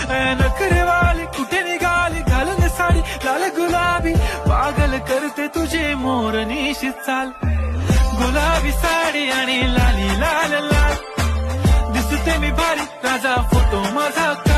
नखरेवाली कुठे निघाली घालून साडी लाल गुलाबी पागल करते तुझे मोरनीशी चाल गुलाबी साडी आणि लाली लाल लाल दिसते मी भारी राजा फोटो माझा